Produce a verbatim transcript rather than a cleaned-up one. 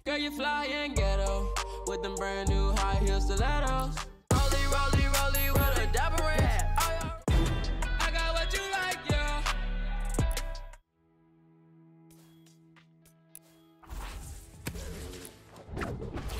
Girl, you fly and ghetto with them brand new high heel stilettos. Rolly, rolly, rolly with a dapper range. I got what you like, yeah.